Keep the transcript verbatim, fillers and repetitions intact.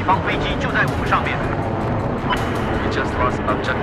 方飞机就在我们上面。 We just lost objective